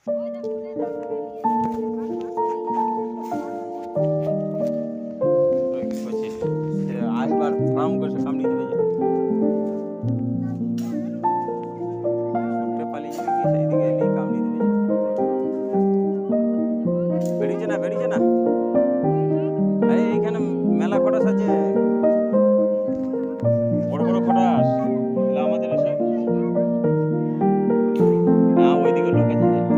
কি করছিস? আইবার ফার্ম করছে কামড়ি দেবে যে ছুটে পালিয়ে যাবে কি সেই দিকে এলি কামড়ি দেবে যে বেরিয়েছে না এইখানে মেলা খটাস আছে বড় বড় খটাস এগুলো আমাদের এসব না ওইদিকে লোক আছে যে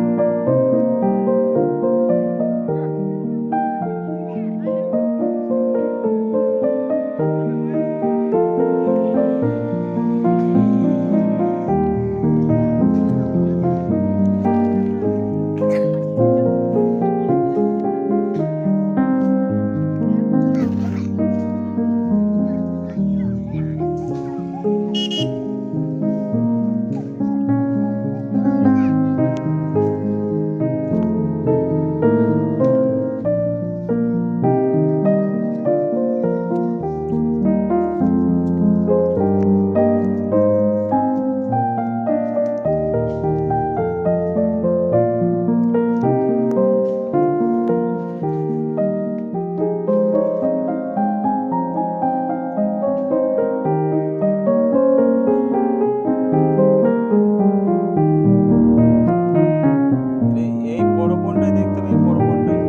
এই বড় বনটাই দেখতে হবে এই বড় বনটাই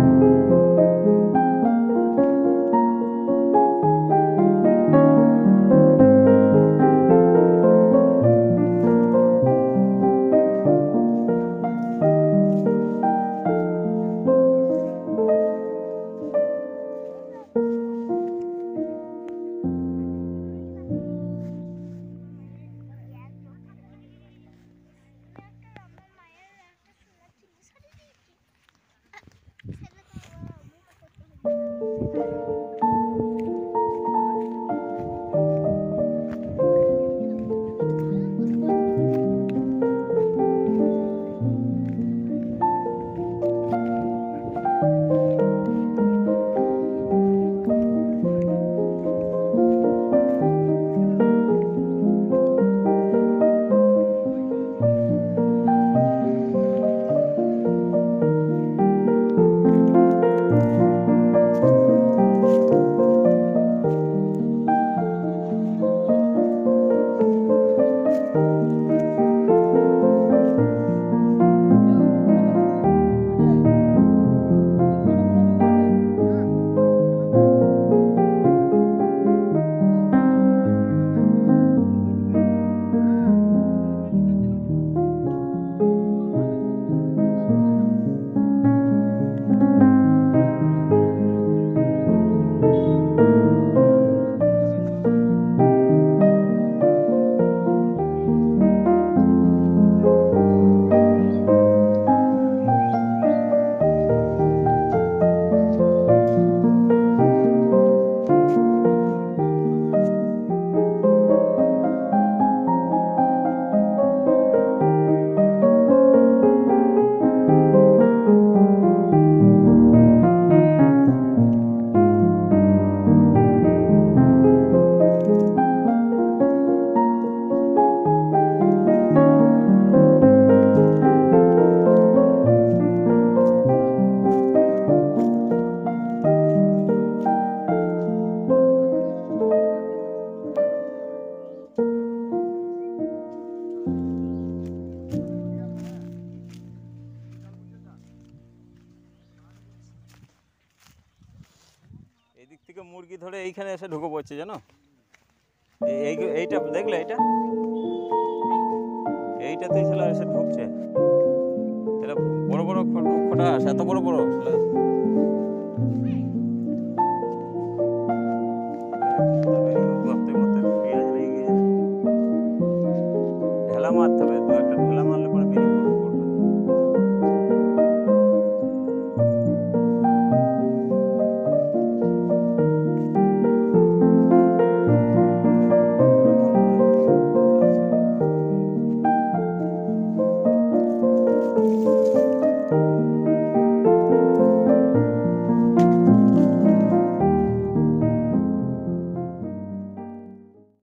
এদিক থেকে মুরগি ধরে এইখানে এসে ঢুকে পড়ছে জানো এইটা দেখলে এইটাতেই ছেলে এসে ঢুকছে এটা বড় বড় খটাস এত বড় বড় ছেলে গর্তের মধ্যে পেঁয়াজ লেগে গেছে ঢেলা মারতে হবে দু একটা